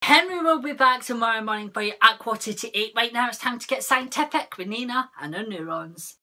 Henry will be back tomorrow morning for you at 7:45. Right now it's time to get scientific with Nina and her neurons.